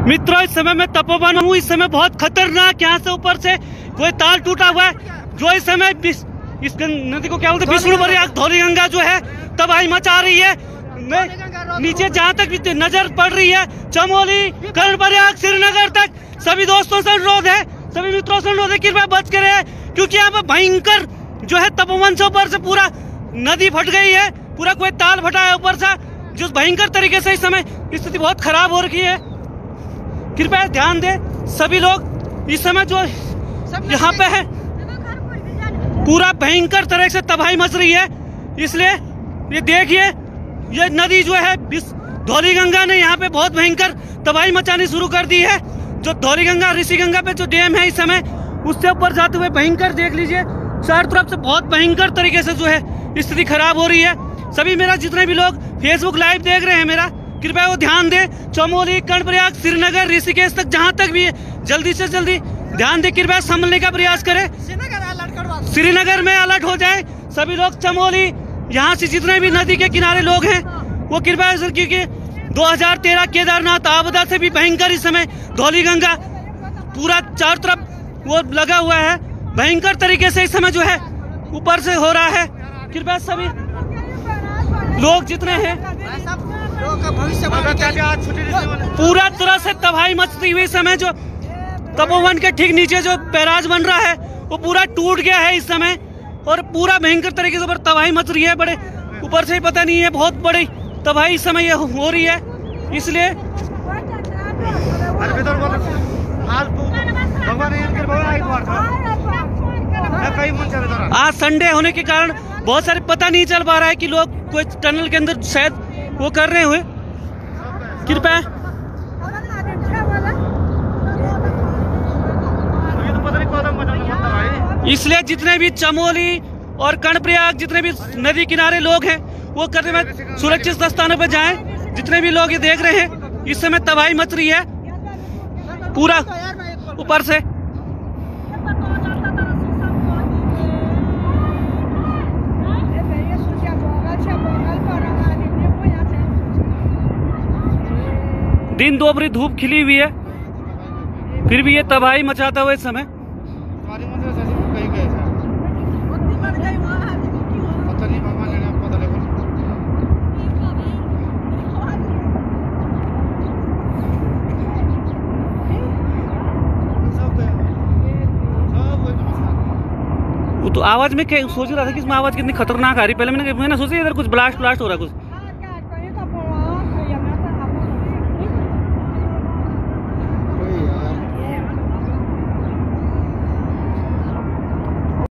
मित्रों, इस समय मैं तपोवन हूँ। इस समय बहुत खतरनाक यहाँ से ऊपर से कोई तार टूटा हुआ है, जो इस समय इस नदी को क्या बोलते हैं, विष्णु प्रयाग धौली गंगा जो है तबाही मचा रही है। नीचे जहाँ तक नजर पड़ रही है, चमोली, कर्णप्रयाग, श्रीनगर तक सभी दोस्तों से अनुरोध है, सभी मित्रों से अनुरोध है, कृपया बच के रहे, क्योंकि यहाँ पर भयंकर जो है तपोवन से ऊपर से पूरा नदी फट गई है, पूरा कोई ताल फटा है ऊपर से, जो भयंकर तरीके से इस समय स्थिति बहुत खराब हो रखी है। कृपया ध्यान दे सभी लोग। इस समय जो यहाँ पे है पूरा भयंकर तरह से तबाही मच रही है, इसलिए ये देखिए, ये नदी जो है धौली गंगा ने यहाँ पे बहुत भयंकर तबाही मचानी शुरू कर दी है। जो धौली गंगा ऋषि गंगा पे जो डैम है इस समय, उससे ऊपर जाते हुए भयंकर देख लीजिए, चारों तरफ से बहुत भयंकर तरीके से जो है स्थिति खराब हो रही है। सभी मेरा जितने भी लोग फेसबुक लाइव देख रहे हैं मेरा, कृपया वो ध्यान दे, चमोली, कर्णप्रयाग, श्रीनगर, ऋषिकेश तक जहां तक भी है जल्दी से जल्दी ध्यान दे, कृपया संभलने का प्रयास करें। श्रीनगर में अलर्ट हो जाए सभी लोग। चमोली यहाँ से जितने भी नदी के किनारे लोग हैं वो कृपया, क्योंकि 2013 केदारनाथ आपदा से भी भयंकर इस समय धौली गंगा पूरा चारों तरफ वो लगा हुआ है, भयंकर तरीके से इस समय जो है ऊपर से हो रहा है। कृपया सभी लोग जितने हैं, पूरा तरह से तबाही मचती हुई समय जो तपोवन के ठीक नीचे जो बैराज बन रहा है वो पूरा टूट गया है इस समय, और पूरा भयंकर तरीके से ऊपर तबाही मच रही है। बड़े ऊपर से ही पता नहीं है, बहुत बड़ी तबाही इस समय ये हो रही है। इसलिए आज संडे होने के कारण बहुत सारे पता नहीं चल पा रहा है कि लोग कोई टनल के अंदर शायद वो कर रहे हुए। कृपया इसलिए जितने भी चमोली और कर्णप्रयाग जितने भी नदी किनारे लोग हैं वो करते हुए सुरक्षित स्थानों पर जाएं। जितने भी लोग ये देख रहे हैं इस समय तबाही मच रही है पूरा ऊपर से। दिन दोपहरी धूप खिली हुई है, फिर भी ये तबाही मचाता हुआ इस समय। वो तो आवाज में क्या सोच रहा था कि इसमें आवाज कितनी खतरनाक आ रही, पहले मैंने सोचा इधर कुछ ब्लास्ट हो रहा है कुछ।